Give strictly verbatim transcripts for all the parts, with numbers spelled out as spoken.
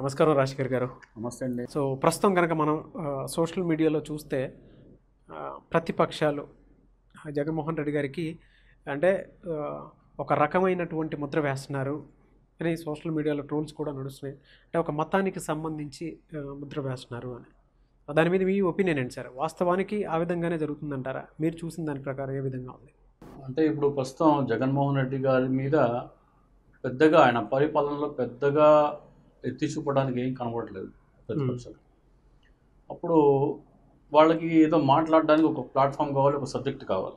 నమస్కారం రాజశేఖర్ గారు. నమస్తే అండి. సో ప్రస్తుతం కనుక మనం సోషల్ మీడియాలో చూస్తే ఆ, ప్రతిపక్షాలు ఆ, జగన్మోహన్ రెడ్డి గారికి అంటే ఆ, ఒక రకమైనటువంటి ముద్ర వేస్తున్నారు అని సోషల్ మీడియాలో ట్రోల్స్ కూడా నడుస్తున్నాయి. అంటే ఒక మతానికి సంబంధించి ఆ, ముద్ర వేస్తున్నారు అని. దాని మీద మీ ఒపీనియన్ ఏంటి సార్? వాస్తవానికి ఆ విధంగానే జరుగుతుందంటారా? మీరు చూసిన దాని ప్రకారం ఏ విధంగా ఉంది? అంటే ఇప్పుడు ప్రస్తుతం జగన్మోహన్ రెడ్డి గారి మీద పెద్దగా ఆయన పరిపాలనలో పెద్దగా ఎత్తి చూపడానికి ఏం కనబడట్లేదు ప్రతిపక్షాలు. అప్పుడు వాళ్ళకి ఏదో మాట్లాడడానికి ఒక ప్లాట్ఫామ్ కావాలి, ఒక సబ్జెక్ట్ కావాలి.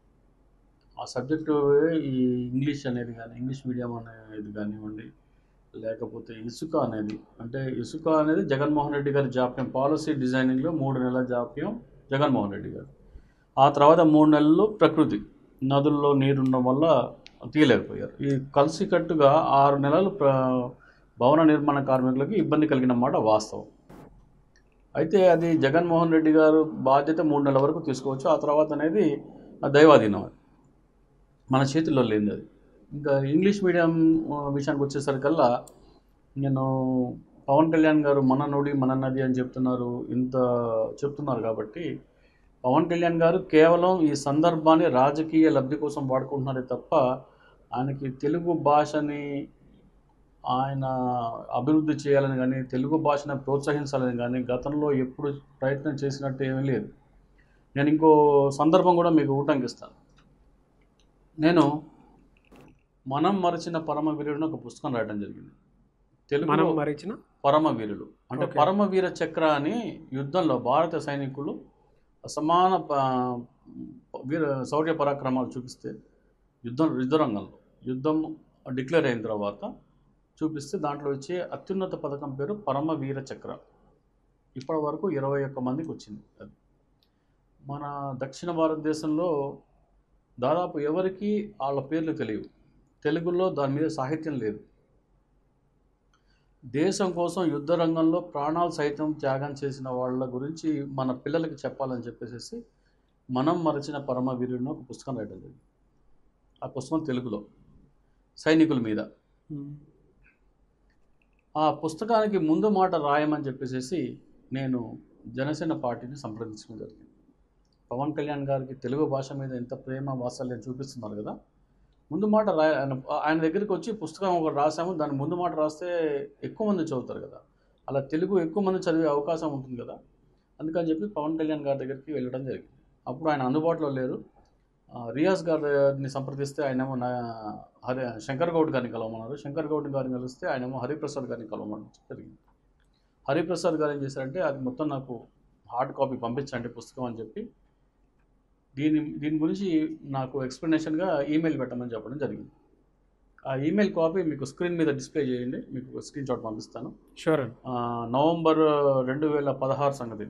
ఆ సబ్జెక్టు ఈ ఇంగ్లీష్ అనేది కానీ, ఇంగ్లీష్ మీడియం అనేది కానివ్వండి, లేకపోతే ఇసుక అనేది, అంటే ఇసుక అనేది జగన్మోహన్ రెడ్డి గారి జాప్యం, పాలసీ డిజైనింగ్లో మూడు నెలల జాప్యం జగన్మోహన్ రెడ్డి గారు. ఆ తర్వాత మూడు నెలలు ప్రకృతి నదుల్లో నీరుండడం వల్ల తీయలేకపోయారు. ఈ కలిసికట్టుగా ఆరు నెలలు ప్ర భవన నిర్మాణ కార్మికులకి ఇబ్బంది కలిగిన మాట వాస్తవం. అయితే అది జగన్మోహన్ రెడ్డి గారు బాధ్యత మూడు నెలల వరకు తీసుకోవచ్చు. ఆ తర్వాత అనేది దైవాధీనం, మన చేతుల్లో లేనిది అది. ఇంకా ఇంగ్లీష్ మీడియం విషయానికి వచ్చేసరికల్లా నేను పవన్ కళ్యాణ్ గారు మన నుడి మన నది అని చెప్తున్నారు, ఇంత చెప్తున్నారు కాబట్టి పవన్ కళ్యాణ్ గారు కేవలం ఈ సందర్భాన్ని రాజకీయ లబ్ధి కోసం వాడుకుంటున్నారే తప్ప ఆయనకి తెలుగు భాషని ఆయన అభివృద్ధి చేయాలని కానీ, తెలుగు భాషను ప్రోత్సహించాలని కానీ గతంలో ఎప్పుడు ప్రయత్నం చేసినట్టు ఏమీ లేదు. నేను ఇంకో సందర్భం కూడా మీకు ఊటంకిస్తాను. నేను మనం మరచిన పరమవీరుడు ఒక పుస్తకం రాయడం జరిగింది. తెలుగులో మరిచిన పరమవీరులు అంటే పరమవీర చక్ర అని యుద్ధంలో భారత సైనికులు సమాన వీర శౌర్య పరాక్రమాలు చూపిస్తే యుద్ధం యుద్ధరంగంలో యుద్ధం డిక్లేర్ అయిన తర్వాత చూపిస్తే దాంట్లో వచ్చే అత్యున్నత పథకం పేరు పరమవీర చక్ర. ఇప్పటి వరకు ఇరవై ఒక్క మందికి వచ్చింది. అది మన దక్షిణ భారతదేశంలో దాదాపు ఎవరికి వాళ్ళ పేర్లు తెలియవు. తెలుగులో దాని మీద సాహిత్యం లేదు. దేశం కోసం యుద్ధ రంగంలో ప్రాణాలు సైతం త్యాగం చేసిన వాళ్ళ గురించి మన పిల్లలకి చెప్పాలని చెప్పేసి మనం మరచిన పరమవీరుడిని ఒక పుస్తకం రాయడం జరిగింది. ఆ పుస్తకం తెలుగులో సైనికుల మీద. ఆ పుస్తకానికి ముందు మాట రాయమని చెప్పేసి నేను జనసేన పార్టీని సంప్రదించడం జరిగింది. పవన్ కళ్యాణ్ గారికి తెలుగు భాష మీద ఎంత ప్రేమ వాత్సల్యం చూపిస్తున్నారు కదా, ముందు మాట రాయ ఆయన దగ్గరికి వచ్చి పుస్తకం ఒకటి రాసాము, దాని ముందు మాట రాస్తే ఎక్కువ మంది చదువుతారు కదా, అలా తెలుగు ఎక్కువ మంది చదివే అవకాశం ఉంటుంది కదా, అందుకని చెప్పి పవన్ కళ్యాణ్ గారి దగ్గరికి వెళ్ళడం జరిగింది. అప్పుడు ఆయన అందుబాటులో లేరు. రియాజ్ గారిని సంప్రదిస్తే ఆయనేమో నా హరి శంకర్ గౌడ్ గారిని కలవమన్నారు. శంకర్ గౌడ్ గారిని కలిస్తే ఆయనేమో హరిప్రసాద్ గారిని కలవమని జరిగింది. హరిప్రసాద్ గారు ఏం చేశారంటే అది మొత్తం నాకు హార్డ్ కాపీ పంపించండి పుస్తకం అని చెప్పి దీని దీని గురించి నాకు ఎక్స్ప్లెనేషన్గా ఈమెయిల్ పెట్టమని చెప్పడం జరిగింది. ఆ ఈమెయిల్ కాపీ మీకు స్క్రీన్ మీద డిస్ప్లే చేయండి, మీకు స్క్రీన్ షాట్ పంపిస్తాను. షూర్. నవంబర్ రెండు వేల పదహారు సంగతి.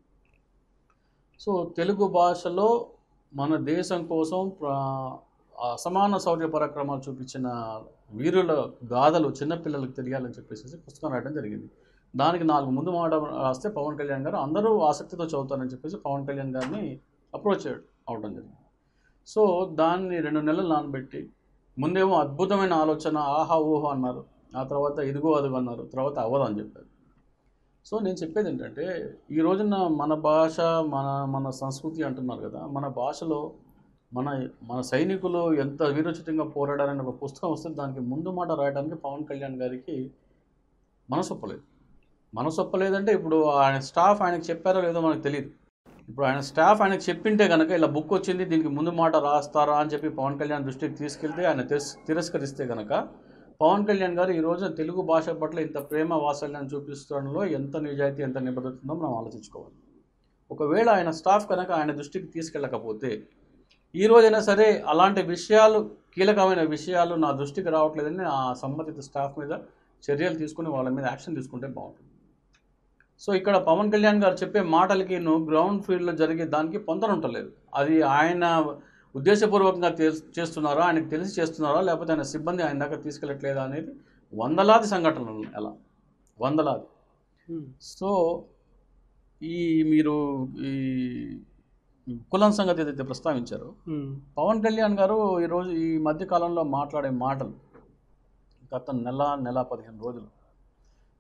సో తెలుగు భాషలో మన దేశం కోసం అసమాన శౌర్య పరాక్రమాలు చూపించిన వీరుల గాథలు చిన్నపిల్లలకు తెలియాలని చెప్పేసి పుస్తకం రాయడం జరిగింది. దానికి నాలుగు ముందు మాట రాస్తే పవన్ కళ్యాణ్ గారు అందరూ ఆసక్తితో చదువుతారని చెప్పేసి పవన్ కళ్యాణ్ గారిని అప్రోచ్ అవడం జరిగింది. సో దాన్ని రెండు నెలలు నానబెట్టి ముందేమో అద్భుతమైన ఆలోచన, ఆహా ఊహ అన్నారు, ఆ తర్వాత ఇదిగో అదిగో అన్నారు, తర్వాత అవ్వదు అని చెప్పారు. సో నేను చెప్పేది ఏంటంటే ఈ రోజున మన భాష మన మన సంస్కృతి అంటున్నారు కదా, మన భాషలో మన మన సైనికులు ఎంత వీరోచితంగా పోరాడారని ఒక పుస్తకం వస్తే దానికి ముందు మాట రాయడానికి పవన్ కళ్యాణ్ గారికి మనసొప్పలేదు. మనసొప్పలేదంటే ఇప్పుడు ఆయన స్టాఫ్ ఆయనకు చెప్పారో లేదో మనకు తెలియదు. ఇప్పుడు ఆయన స్టాఫ్ ఆయనకు చెప్పింటే కనుక ఇలా బుక్ వచ్చింది దీనికి ముందు మాట రాస్తారా అని చెప్పి పవన్ కళ్యాణ్ దృష్టికి తీసుకెళ్తే ఆయన తిరస్కరిస్తే కనుక పవన్ కళ్యాణ్ గారు ఈ రోజున తెలుగు భాష పట్ల ఇంత ప్రేమ వాత్సల్యాన్ని చూపిస్తుండడంలో ఎంత నిజాయితీ ఎంత నిబద్ధత ఉందో మనం ఆలోచించుకోవాలి. ఒకవేళ ఆయన స్టాఫ్ కనుక ఆయన దృష్టికి తీసుకెళ్ళకపోతే ఈ రోజైనా సరే అలాంటి విషయాలు, కీలకమైన విషయాలు నా దృష్టికి రావట్లేదని ఆ సంబంధిత స్టాఫ్ మీద చర్యలు తీసుకుని వాళ్ళ మీద యాక్షన్ తీసుకుంటే బాగుంటుంది. సో ఇక్కడ పవన్ కళ్యాణ్ గారు చెప్పే మాటలకి నువ్వు గ్రౌండ్ ఫీల్డ్లో జరిగే దానికి పొంతన ఉండలేదు. అది ఆయన ఉద్దేశపూర్వకంగా చేస్తున్నారా, ఆయనకు తెలిసి చేస్తున్నారా, లేకపోతే ఆయన సిబ్బంది ఆయన దాకా తీసుకెళ్ళట్లేదా అనేది వందలాది సంఘటనలు, ఎలా వందలాది. సో ఈ మీరు ఈ కులం సంగతి ఏదైతే ప్రస్తావించారో పవన్ కళ్యాణ్ గారు ఈరోజు ఈ మధ్య కాలంలో మాట్లాడే మాటలు గత నెల నెల పదిహేను రోజులు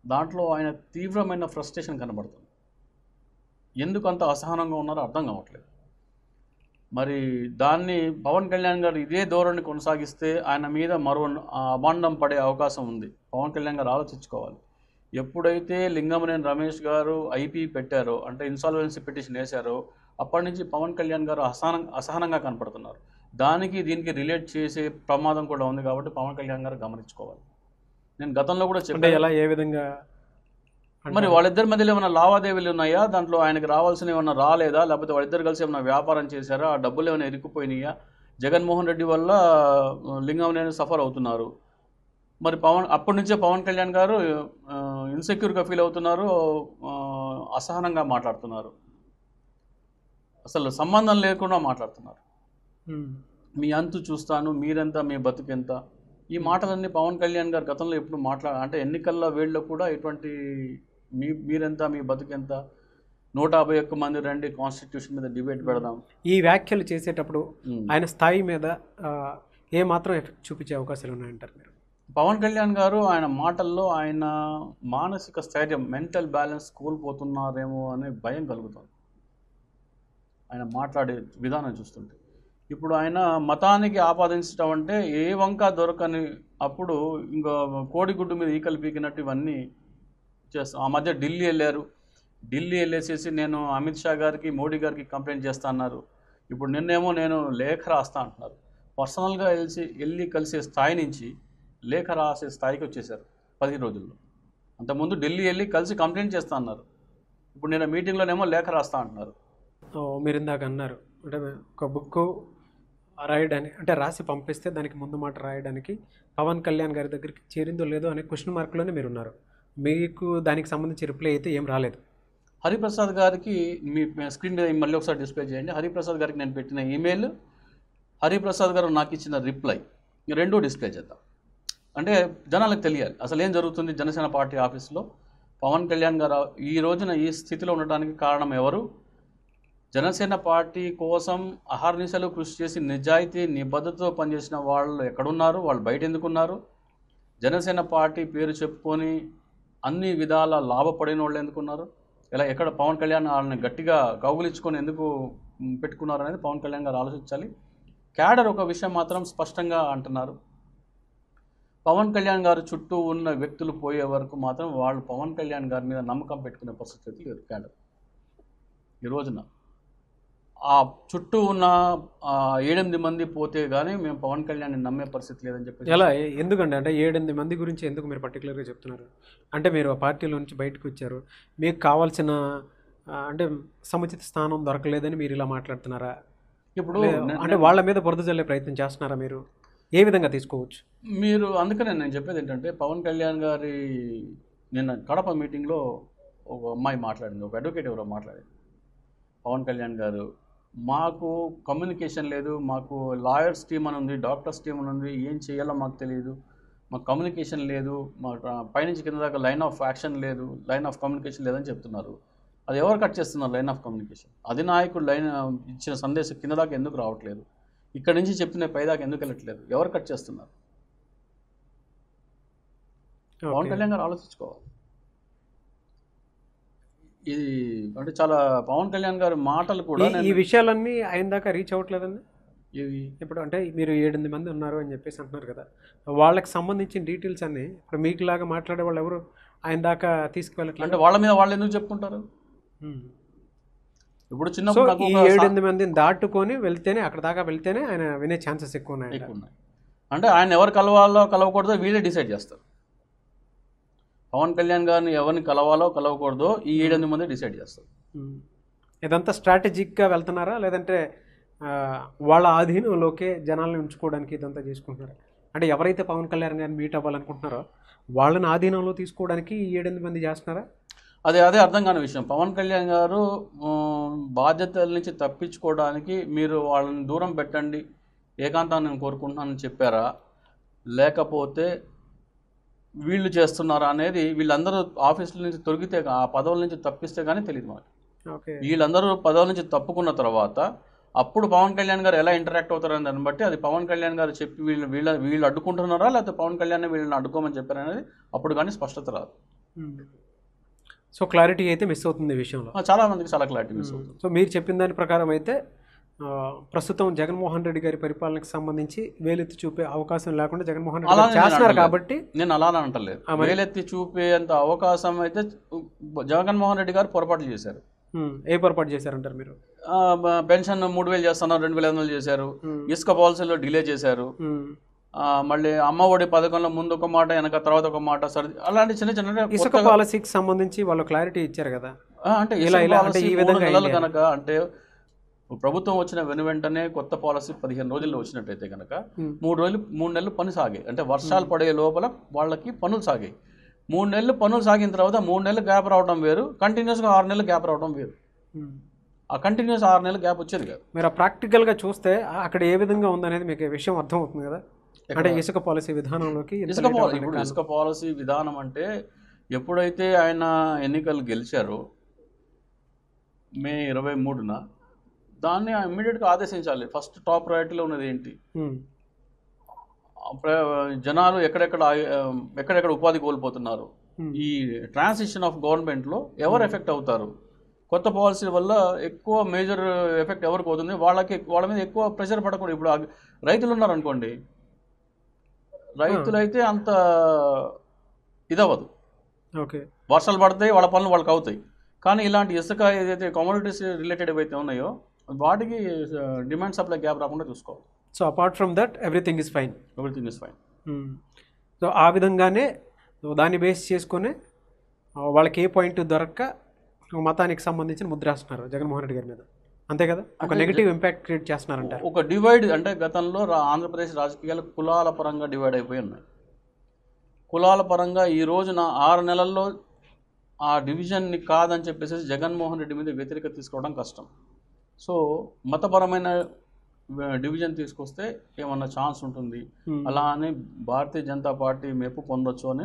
దాంట్లో ఆయన తీవ్రమైన ఫ్రస్ట్రేషన్ కనబడుతుంది. ఎందుకు అంత అసహనంగా ఉన్నారో అర్థం కావట్లేదు. మరి దాన్ని పవన్ కళ్యాణ్ గారు ఇదే ధోరణి కొనసాగిస్తే ఆయన మీద మరో అభాండం పడే అవకాశం ఉంది. పవన్ కళ్యాణ్ గారు ఆలోచించుకోవాలి. ఎప్పుడైతే లింగమనేని రమేష్ గారు ఐపీ పెట్టారో, అంటే ఇన్సాల్వెన్సీ పిటిషన్ వేశారో, అప్పటి నుంచి పవన్ కళ్యాణ్ గారు అసహనం అసహనంగా కనపడుతున్నారు. దానికి దీనికి రిలేట్ చేసే ప్రమాదం కూడా ఉంది. కాబట్టి పవన్ కళ్యాణ్ గారు గమనించుకోవాలి. నేను గతంలో కూడా చెప్పాను. ఎలా ఏ విధంగా మరి వాళ్ళిద్దరి మధ్యలో ఏమైనా లావాదేవీలు ఉన్నాయా, దాంట్లో ఆయనకు రావాల్సిన ఏమన్నా రాలేదా, లేకపోతే వాళ్ళిద్దరు కలిసి ఏమైనా వ్యాపారం చేశారా, ఆ డబ్బులు ఏమైనా ఇరుక్కుపోయినాయా? జగన్మోహన్ రెడ్డి వల్ల లింగమనేని సఫర్ అవుతున్నారు. మరి పవన్ అప్పటి నుంచే పవన్ కళ్యాణ్ గారు ఇన్సెక్యూర్గా ఫీల్ అవుతున్నారు, అసహనంగా మాట్లాడుతున్నారు, అసలు సంబంధం లేకుండా మాట్లాడుతున్నారు. మీ అంతు చూస్తాను, మీరెంత, మీ బతుకెంత, ఈ మాటలన్నీ పవన్ కళ్యాణ్ గారు గతంలో ఎప్పుడు మాట్లా అంటే ఎన్నికల్లో వేళ్ళలో కూడా ఇటువంటి మీ మీరెంత, మీ బతుకెంత, నూట యాభై ఒక్క మంది రండి కాన్స్టిట్యూషన్ మీద డిబేట్ పెడదాం, ఈ వ్యాఖ్యలు చేసేటప్పుడు ఆయన స్థాయి మీద ఏ మాత్రం ఎఫెక్ట్ చూపించే అవకాశాలు ఉన్నాయంటారు మీరు? పవన్ కళ్యాణ్ గారు ఆయన మాటల్లో ఆయన మానసిక స్థైర్యం, మెంటల్ బ్యాలెన్స్ కోల్పోతున్నారేమో అనే భయం కలుగుతుంది ఆయన మాట్లాడే విధానం చూస్తుంటే. ఇప్పుడు ఆయన మతానికి ఆపాదించడం అంటే ఏ వంక దొరకని అప్పుడు ఇంకా కోడిగుడ్డు మీద ఈకలు పీకినట్టు ఇవన్నీ చేస్తాం. ఆ మధ్య ఢిల్లీ వెళ్ళారు. ఢిల్లీ వెళ్ళేసేసి నేను అమిత్ షా గారికి, మోడీ గారికి కంప్లైంట్ చేస్తా అన్నారు. ఇప్పుడు నిన్నేమో నేను లేఖ రాస్తా అంటున్నారు. పర్సనల్గా వెళ్ళి వెళ్ళి కలిసే స్థాయి నుంచి లేఖ రాసే స్థాయికి వచ్చేసారు పది రోజుల్లో. అంతకుముందు ఢిల్లీ వెళ్ళి కలిసి కంప్లైంట్ చేస్తా అన్నారు. ఇప్పుడు నేను మీటింగ్లోనేమో లేఖ రాస్తా అంటున్నారు. మీరు ఇందాక అన్నారు అంటే ఒక బుక్ రాయడానికి, అంటే రాసి పంపిస్తే దానికి ముందు మాట రాయడానికి పవన్ కళ్యాణ్ గారి దగ్గరికి చేరిందో లేదో అనే క్వశ్చన్ మార్క్లోనే మీరు ఉన్నారు. మీకు దానికి సంబంధించి రిప్లై అయితే ఏం రాలేదు. హరిప్రసాద్ గారికి మీ స్క్రీన్ మీద మళ్ళీ ఒకసారి డిస్ప్లే చేయండి. హరిప్రసాద్ గారికి నేను పెట్టిన ఈమెయిల్, హరిప్రసాద్ గారు నాకు ఇచ్చిన రిప్లై, రెండూ డిస్ప్లే చేద్దాం. అంటే జనాలకు తెలియాలి అసలు ఏం జరుగుతుంది జనసేన పార్టీ ఆఫీస్లో. పవన్ కళ్యాణ్ గారు ఈ రోజున ఈ స్థితిలో ఉండడానికి కారణం ఎవరు? జనసేన పార్టీ కోసం అహర్నిశలు కృషి చేసి నిజాయితీ నిబద్ధతతో పనిచేసిన వాళ్ళు ఎక్కడున్నారు? వాళ్ళు బయట ఎందుకున్నారు? జనసేన పార్టీ పేరు చెప్పుకొని అన్ని విధాల లాభపడిన వాళ్ళు ఎందుకున్నారు? ఇలా ఎక్కడ పవన్ కళ్యాణ్ వాళ్ళని గట్టిగా కౌగులించుకొని ఎందుకు పెట్టుకున్నారు అనేది పవన్ కళ్యాణ్ గారు ఆలోచించాలి. క్యాడర్ ఒక విషయం మాత్రం స్పష్టంగా అంటున్నారు. పవన్ కళ్యాణ్ గారు చుట్టూ ఉన్న వ్యక్తులు పోయే వరకు మాత్రం వాళ్ళు పవన్ కళ్యాణ్ గారి మీద నమ్మకం పెట్టుకునే పరిస్థితి లేదు క్యాడర్ ఈ రోజున. ఆ చుట్టూ ఉన్న ఏడెనిమిది మంది పోతే కానీ మేము పవన్ కళ్యాణ్ని నమ్మే పరిస్థితి లేదని చెప్పి. ఎలా ఎందుకండి అంటే ఏడెనిమిది మంది గురించి ఎందుకు మీరు పర్టికులర్గా చెప్తున్నారు? అంటే మీరు ఆ పార్టీలో నుంచి బయటకు వచ్చారు, మీకు కావాల్సిన అంటే సముచిత స్థానం దొరకలేదని మీరు ఇలా మాట్లాడుతున్నారా? ఇప్పుడు అంటే వాళ్ళ మీద బురద జల్లే ప్రయత్నం చేస్తున్నారా? మీరు ఏ విధంగా తీసుకోవచ్చు మీరు? అందుకనే నేను చెప్పేది ఏంటంటే పవన్ కళ్యాణ్ గారి నిన్న కడప మీటింగ్లో ఒక అమ్మాయి మాట్లాడింది, ఒక అడ్వకేట్ ఎవరో మాట్లాడింది. పవన్ కళ్యాణ్ గారు మాకు కమ్యూనికేషన్ లేదు, మాకు లాయర్స్ టీమ్ అని ఉంది, డాక్టర్స్ టీమ్ అని ఉంది, ఏం చేయాలో మాకు తెలియదు, మాకు కమ్యూనికేషన్ లేదు, మా పైనుంచి కింద దాకా లైన్ ఆఫ్ యాక్షన్ లేదు, లైన్ ఆఫ్ కమ్యూనికేషన్ లేదని చెప్తున్నారు. అది ఎవరు కట్ చేస్తున్నారు లైన్ ఆఫ్ కమ్యూనికేషన్? అధినాయకుడు లైన్ ఇచ్చిన సందేశం కింద దాకా ఎందుకు రావట్లేదు? ఇక్కడ నుంచి చెప్తున్న పైదాకా ఎందుకు వెళ్ళట్లేదు? ఎవరు కట్ చేస్తున్నారు? పవన్ కళ్యాణ్ గారు ఆలోచించుకోవాలి. ఇది అంటే చాలా పవన్ కళ్యాణ్ గారి మాటలు కూడా ఈ విషయాలన్నీ ఆయన దాకా రీచ్ అవ్వట్లేదండి. ఇవి ఇప్పుడు అంటే మీరు ఏడెనిమిది మంది ఉన్నారు అని చెప్పేసి అంటున్నారు కదా, వాళ్ళకి సంబంధించిన డీటెయిల్స్ అన్నీ ఇప్పుడు మీకులాగా మాట్లాడే వాళ్ళు ఎవరు ఆయన దాకా తీసుకువెళ్ళట్లేదు. అంటే వాళ్ళ మీద వాళ్ళు ఎందుకు చెప్పుకుంటారు? ఇప్పుడు చిన్నప్పుడు ఈ ఏడెనిమిది మందిని దాటుకొని వెళ్తేనే, అక్కడ దాకా వెళ్తేనే ఆయన వినే ఛాన్సెస్ ఎక్కువ ఉన్నాయి ఎక్కువ ఉన్నాయి అంటే ఆయన ఎవరు కలవాలో కలవకూడదో వీళ్ళే డిసైడ్ చేస్తారు. పవన్ కళ్యాణ్ గారిని ఎవరిని కలవాలో కలవకూడదో ఈ ఏడెనిమిది మంది డిసైడ్ చేస్తారు. ఇదంతా స్ట్రాటజిక్గా వెళ్తున్నారా, లేదంటే వాళ్ళ ఆధీనంలోకే జనాల్ని ఉంచుకోవడానికి ఇదంతా చేసుకుంటున్నారా? అంటే ఎవరైతే పవన్ కళ్యాణ్ గారిని మీట్ అవ్వాలనుకుంటున్నారో వాళ్ళని ఆధీనంలో తీసుకోవడానికి ఈ ఏడెనిమిది మంది చేస్తున్నారా? అదే అదే అర్థం కాని విషయం. పవన్ కళ్యాణ్ గారు బాధ్యతల నుంచి తప్పించుకోవడానికి మీరు వాళ్ళని దూరం పెట్టండి, ఏకాంతాన్ని నేను కోరుకుంటున్నానని చెప్పారా, లేకపోతే వీళ్ళు చేస్తున్నారా అనేది వీళ్ళందరూ ఆఫీసుల నుంచి తొలగితే, ఆ పదవుల నుంచి తప్పిస్తే కానీ తెలియదు మాకు. వీళ్ళందరూ పదవుల నుంచి తప్పుకున్న తర్వాత అప్పుడు పవన్ కళ్యాణ్ గారు ఎలా ఇంటరాక్ట్ అవుతారని దాన్ని బట్టి అది పవన్ కళ్యాణ్ గారు చెప్పి వీళ్ళు వీళ్ళ వీళ్ళు అడ్డుకుంటున్నారా లేకపోతే పవన్ కళ్యాణ్ వీళ్ళని అడ్డుకోమని చెప్పారనేది అప్పుడు కానీ స్పష్టత రాదు. సో క్లారిటీ అయితే మిస్ అవుతుంది ఈ విషయంలో. ఆ, చాలా మందికి చాలా క్లారిటీ మిస్ అవుతుంది. సో మీరు చెప్పిన దాని ప్రకారం అయితే ఆ, ప్రస్తుతం జగన్మోహన్ రెడ్డి గారి పరిపాలనకు సంబంధించి వేలెత్తి చూపే అవకాశం లేకుండా జగన్మోహన్ రెడ్డి గారు అలానే నేను చేస్తున్నారు అంటలేదు. కాబట్టి నేను అలానే అంటలేదు. వేలెత్తి చూపేంత అవకాశం అయితే జగన్మోహన్ రెడ్డి గారు పొరపాట్లు చేశారు. ఉమ్, ఏ పొరపాటు చేశారంటారు మీరు? ఆ, బ- పెన్షన్ మూడు వేలు చేస్తున్నారు, రెండు వేల ఐదు వందలు చేశారు. ఉమ్, ఇసుక పాలసీలో డిలే చేశారు. ఉమ్. ఆ, మళ్ళీ అమ్మ ఒడి పథకంలో ముందు ఒక మాట వెనక తర్వాత ఒక మాట సరి అలాంటి చిన్న చిన్న ఇసుక కొత్తగా- పాలసీకి సంబంధించి వాళ్ళు క్లారిటీ ఇచ్చారు కదా. ఆ, అంటే ఇలా ఇసుక ఇలా అంటే పాలసీ ఈ మూడు విధంగా నెలలు అయ్యింది. కనుక అంటే ప్రభుత్వం వచ్చిన వెను వెంటనే కొత్త పాలసీ పదిహేను రోజుల్లో వచ్చినట్టయితే కనుక ఉమ్, మూడు రోజులు మూడు నెలలు పని సాగాయి. అంటే వర్షాలు పడే లోపల వాళ్ళకి పనులు సాగాయి. మూడు నెలలు పనులు సాగిన తర్వాత మూడు నెలలు గ్యాప్ రావడం వేరు, కంటిన్యూస్గా ఆరు నెలలు గ్యాప్ రావడం వేరు. ఉమ్. ఆ కంటిన్యూస్ ఆరు నెలలు గ్యాప్ వచ్చేది కాదు. మీరు ఆ ప్రాక్టికల్గా చూస్తే ఆ- అక్కడ ఏ విధంగా ఉందనేది మీకు ఈ విషయం అర్థం అవుతుంది కదా. అంటే ఇసుక పాలసీ విధానంలోకి ఇంత ఇసుక late పాలసీ అవ్వడానికి ఇప్పుడు కారణం. ఇసుక పాలసీ విధానం అంటే ఎప్పుడైతే ఆయన ఎన్నికలు గెలిచారో మే ఇరవై మూడున దాన్ని ఇమ్మీడియట్గా ఆదేశించాలి. ఫస్ట్ టాప్ ప్రయారిటీలో ఉన్నది ఏంటి? ఉమ్, ప్ర- జనాలు ఎక్కడెక్కడ ఆగి- ఆ, ఎక్కడెక్కడ ఉపాధి కోల్పోతున్నారు, ఉమ్, ఈ ట్రాన్సిషన్ ఆఫ్ గవర్నమెంట్లో ఎవరు ఎఫెక్ట్ అవుతారు, కొత్త పాలసీ వల్ల ఎక్కువ మేజర్ ఎఫెక్ట్ ఎవరికి అవుతుంది, వాళ్ళకి వాళ్ళ మీద ఎక్కువ ప్రెషర్ పడకూడదు. ఇప్పుడు ఆ రైతులు ఉన్నారు అనుకోండి, రైతులైతే అంత ఇదవ్వదు, ఓకే. వర్షాలు పడతాయి, వాళ్ళ పనులు వాళ్ళకి అవుతాయి. కానీ ఇలాంటి ఇసుక ఏదైతే కమోడిటీస్ రిలేటెడ్ ఏవైతే ఉన్నాయో వాటికి డిమాండ్ సప్లై గ్యాప్ రాకుండా చూసుకోవాలి. So apart from that everything is fine. Everything is fine. So ఆ విధంగానే సో దాన్ని బేస్ చేసుకొని ఆ, వాళ్ళకి ఏ పాయింట్ దొరక్క మతానికి సంబంధించిన ముద్రేస్తున్నారు జగన్మోహన్ రెడ్డి గారి మీద, అంతే కదా. ఒక అంటే నెగిటివ్ ఇంపాక్ట్ క్రియేట్ చేస్తున్నారంట. ఒక డివైడ్ అంటే గతంలో రా- ఆంధ్రప్రదేశ్ రాజకీయాలు కులాల పరంగా డివైడ్ అయిపోయి ఉన్నాయి. కులాల పరంగా ఈ రోజున ఆరు నెలల్లో ఆ డివిజన్ని కాదని చెప్పేసి జగన్మోహన్ రెడ్డి మీద వ్యతిరేకత తీసుకోవడం కష్టం. సో మతపరమైన వ- డివిజన్ తీసుకొస్తే ఏమన్నా ఛాన్స్ ఉంటుంది, Hmm. అలా అని భారతీయ జనతా పార్టీ మెప్పు పొందొచ్చు అని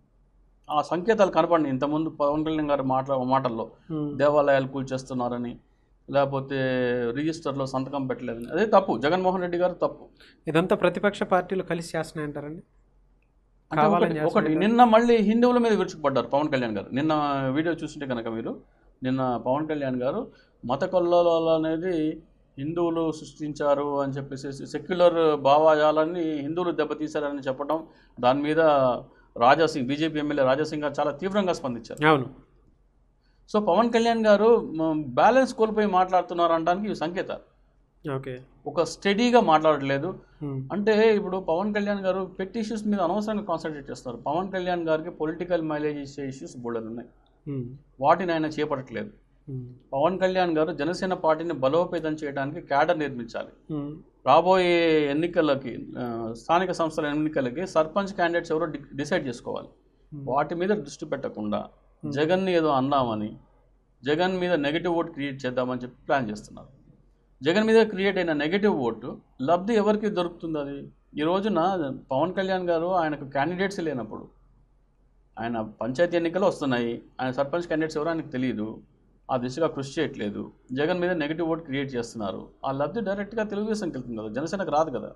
ఆ సంకేతాలు కనపడినాయి ఇంతకుముందు పవన్ కళ్యాణ్ గారి మాటల మాటల్లో. Hmm. దేవాలయాలు కూల్చేస్తున్నారని, లేకపోతే రిజిస్టర్లో సంతకం పెట్టలేదని. అదే తప్పు, జగన్మోహన్ రెడ్డి గారు తప్పు. ఇదంతా ప్రతిపక్ష పార్టీలు కలిసి చేస్తున్నాయంటారండి. అంటే కావాలని ఒకటి- ఒకటి చేస్తున్నాయి. నిన్న మళ్ళీ హిందువుల మీద విరుచుకుపడ్డారు పవన్ కళ్యాణ్ గారు. నిన్న వీడియో చూస్తుంటే కనుక మీరు, నిన్న పవన్ కళ్యాణ్ గారు మత కొల్లలు అనేది హిందువులు సృష్టించారు అని చెప్పేసి సెక్యులర్ భావజాలాన్ని హిందువులు దెబ్బతీశారని చెప్పడం, దాని మీద రాజాసింగ్ బీజేపీ ఎమ్మెల్యే రాజాసింగ్ గారు చాలా తీవ్రంగా స్పందించారు. అవును. సో పవన్ కళ్యాణ్ గారు బ్యాలెన్స్ కోల్పోయి మాట్లాడుతున్నారు అనడానికి ఇవి సంకేతాలు. ఓకే. ఒక స్టడీగా మాట్లాడట్లేదు. Hmm. అంటే ఇప్పుడు పవన్ కళ్యాణ్ గారు పెట్టి ఇష్యూస్ మీద అనవసరంగా కాన్సన్ట్రేట్ చేస్తారు. పవన్ కళ్యాణ్ గారికి పొలిటికల్ మైలేజ్ ఇచ్చే ఇష్యూస్ బోల్డెన్ ఉన్నాయి, Hmm. వాటిని ఆయన చేపట్టట్లేదు. Hmm. పవన్ కళ్యాణ్ గారు జనసేన పార్టీని బలోపేతం చేయడానికి క్యాడర్ నిర్మించాలి. Hmm. రాబోయే ఎన్నికలకి ఆ, స్థానిక సంస్థల ఎన్నికలకి సర్పంచ్ క్యాండిడేట్స్ ఎవరో డి- డిసైడ్ చేసుకోవాలి. Hmm. వాటి మీద దృష్టి పెట్టకుండా జగన్ని ఏదో అందామని, జగన్ మీద నెగిటివ్ ఓట్ క్రియేట్ చేద్దామని చెప్పి ప్లాన్ చేస్తున్నారు. జగన్ మీద క్రియేట్ అయిన నెగిటివ్ ఓటు లబ్ధి ఎవరికి దొరుకుతుంది? అది ఈ రోజున పవన్ కళ్యాణ్ గారు ఆయనకు క్యాండిడేట్స్ లేనప్పుడు, ఆయన పంచాయతీ ఎన్నికలు వస్తున్నాయి, ఆయన సర్పంచ్ క్యాండిడేట్స్ ఎవరో ఆయనకు తెలియదు, ఆ దిశగా కృషి చేయట్లేదు, జగన్ మీద నెగిటివ్ ఓట్ క్రియేట్ చేస్తున్నారు. ఆ లబ్ధి డైరెక్ట్గా తెలుగుదేశంకి వెళ్తుంది కదా, జనసేనకు రాదు కదా.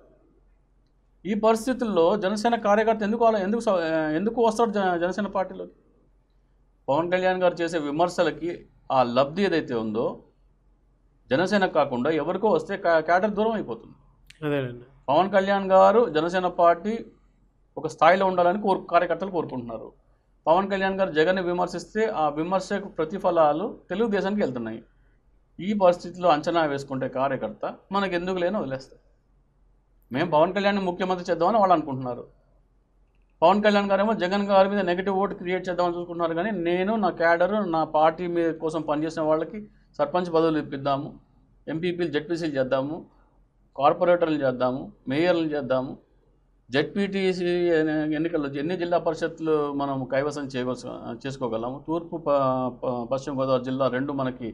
ఈ పరిస్థితుల్లో జనసేన కార్యకర్త ఎందుకు అలా ఎందుకు స- ఎందుకు వస్తాడు జన జనసేన పార్టీలోకి? పవన్ కళ్యాణ్ గారు చేసే విమర్శలకి ఆ లబ్ధి ఏదైతే ఉందో జనసేన కాకుండా ఎవరికో వస్తే కా- క్యాడర్ దూరం అయిపోతుంది. అదేనండి. పవన్ కళ్యాణ్ గారు జనసేన పార్టీ ఒక స్థాయిలో ఉండాలని కోరు కార్యకర్తలు కోరుకుంటున్నారు. పవన్ కళ్యాణ్ గారు జగన్ని విమర్శిస్తే ఆ విమర్శకు ప్రతిఫలాలు తెలుగుదేశానికి వెళ్తున్నాయి. ఈ పరిస్థితిలో అంచనా వేసుకుంటే కార్యకర్త మనకు ఎందుకు లేని వదిలేస్తారు. మేము పవన్ కళ్యాణ్ని ముఖ్యమంత్రి చేద్దామని వాళ్ళు అనుకుంటున్నారు. పవన్ కళ్యాణ్ గారేమో జగన్ గారి మీద నెగిటివ్ ఓటు క్రియేట్ చేద్దామని చూసుకుంటున్నారు. కానీ నేను నా క్యాడరు నా పార్టీ మీద కోసం పనిచేసిన వాళ్ళకి సర్పంచ్ పదవులు ఇప్పిద్దాము, ఎంపీపీలు జెడ్పీసీలు చేద్దాము, కార్పొరేటర్లు చేద్దాము, మేయర్లు చేద్దాము, జెడ్పీటీసీ ఎన్నికల్లో ఎన్ని జిల్లా పరిషత్లు మనం కైవసం చేయగల చేసుకోగలము, తూర్పు ప ప- పశ్చిమ గోదావరి జిల్లా రెండు మనకి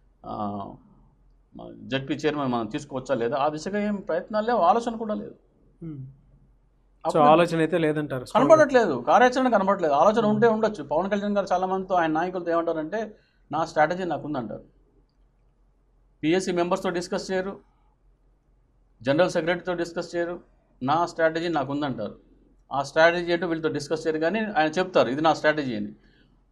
జెడ్పీ చైర్మన్ మనం తీసుకోవచ్చా లేదా, ఆ దిశగా ఏం ప్రయత్నాలు లేవు, ఆలోచన కూడా లేదు. Hmm. సో అప్పుడు ఆలోచన అయితే లేదంటారు. కనబడట్లేదు, కార్యాచరణ కనబడట్లేదు. ఆలోచన ఉంటే ఉండొచ్చు. పవన్ కళ్యాణ్ గారు చాలా మందితో ఆయన నాయకులతో ఏమంటారంటే నా స్ట్రాటజీ నాకు ఉందంటారు. పిఎస్సి మెంబర్స్తో డిస్కస్ చేయరు, జనరల్ సెక్రటరీతో డిస్కస్ చేయరు, నా స్ట్రాటజీ నాకు ఉందంటారు. ఆ స్ట్రాటజీ ఏంటో వీళ్ళతో డిస్కస్ చేయరు, కానీ ఆయన చెప్తారు ఇది నా స్ట్రాటజీ అని.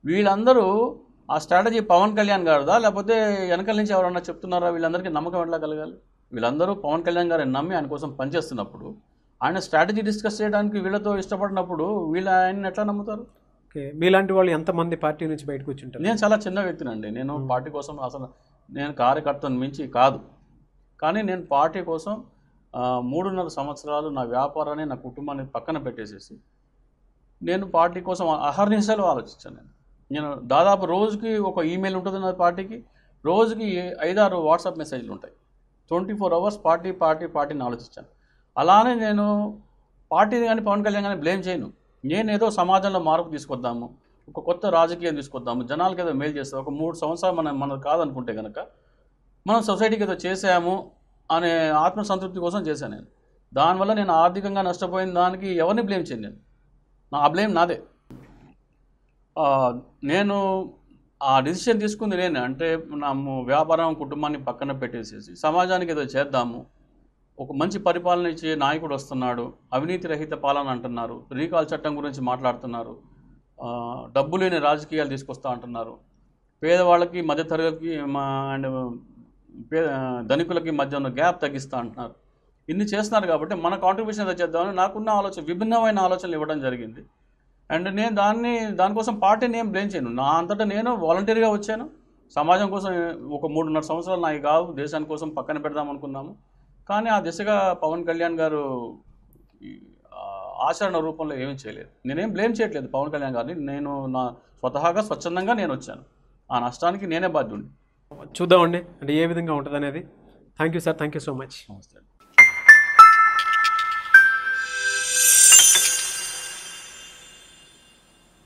వీళ్ళందరూ ఆ స్ట్రాటజీ పవన్ కళ్యాణ్ గారిదా లేకపోతే వెనకాల నుంచి ఎవరన్నా చెప్తున్నారా? వీళ్ళందరికీ నమ్మకం ఎట్లా కలగాలి? వీళ్ళందరూ పవన్ కళ్యాణ్ గారిని నమ్మి ఆయన కోసం పనిచేస్తున్నప్పుడు, ఆయన స్ట్రాటజీ డిస్కస్ చేయడానికి వీళ్ళతో ఇష్టపడినప్పుడు వీళ్ళు ఆయన్ని ఎట్లా నమ్ముతారు? ఓకే, మీలాంటి వాళ్ళు ఎంతమంది పార్టీ నుంచి బయటకు వచ్చి ఉంటారు? నేను చాలా చిన్న వ్యక్తినండి. నేను పార్టీ కోసం అసలు నేను కార్యకర్తను మించి కాదు. కానీ నేను పార్టీ కోసం ఆ, మూడున్నర సంవత్సరాలు నా వ్యాపారాన్ని, నా కుటుంబాన్ని పక్కన పెట్టేసేసి నేను పార్టీ కోసం అహర్నిశలు ఆలోచించాను. నేను నేను దాదాపు రోజుకి ఒక ఈమెయిల్ ఉంటుంది నా పార్టీకి, రోజుకి ఐదారు వాట్సాప్ మెసేజ్లు ఉంటాయి. Twenty four hours party party పార్టీని ఆలోచించాను. అలానే నేను పార్టీని కానీ పవన్ కళ్యాణ్ కానీ బ్లేమ్ చేయను. నేను ఏదో సమాజంలో మార్పు తీసుకొద్దాము, ఒక కొత్త రాజకీయం తీసుకొద్దాము, జనాలకి ఏదో మేలు చేస్తాం, ఒక మూడు సంవత్సరాలు మనం మనది కాదనుకుంటే కనుక మనం సొసైటీకి ఏదో చేసాము అనే ఆత్మసంతృప్తి కోసం చేశాను నేను. దానివల్ల నేను ఆర్థికంగా నష్టపోయిన దానికి ఎవరిని బ్లేమ్ చేయను. నేను నా ఆ బ్లేమ్ నాదే. ఆ, నేను ఆ డిసిషన్ తీసుకుంది నేను. అంటే నా ము- వ్యాపారం కుటుంబాన్ని పక్కన పెట్టేసేసి సమాజానికి ఏదో చేద్దాము, ఒక మంచి పరిపాలన ఇచ్చే నాయకుడు వస్తున్నాడు, అవినీతి రహిత పాలన అంటున్నారు, రీకాల్ చట్టం గురించి మాట్లాడుతున్నారు, ఆ, డబ్బు లేని రాజకీయాలు తీసుకొస్తా అంటున్నారు, పేదవాళ్ళకి మధ్యతరగతికి మా అండ్ పే ధనికులకి మధ్య ఉన్న గ్యాప్ తగ్గిస్తా అంటున్నారు. ఇన్ని చేస్తున్నారు కాబట్టి మన కాంట్రిబ్యూషన్ ఏదో చేద్దామని నాకున్న ఆలోచన, విభిన్నమైన ఆలోచనలు ఇవ్వడం జరిగింది. అండ్ నేను దాన్ని దానికోసం పార్టీని ఏం బ్లేమ్ చేయను. నా అంతటా నేను వాలంటీర్గా వచ్చాను. సమాజం కోసం ఒక మూడున్నర సంవత్సరాలు నాకు కావు, దేశాని కోసం పక్కన పెడదాం అనుకున్నాము. కానీ ఆ దిశగా పవన్ కళ్యాణ్ గారు ఈ, ఆ, ఆచరణ రూపంలో ఏమీ చేయలేదు. నేనేం బ్లేమ్ చేయట్లేదు పవన్ కళ్యాణ్ గారిని. నేను నా స్వతహాగా స్వచ్ఛందంగా నేను వచ్చాను. ఆ నష్టానికి నేనే బాధ్యుడిని. చూద్దామండి అంటే ఏ విధంగా ఉంటుంది అనేది. Thank you sir, thank you so much. నమస్తే.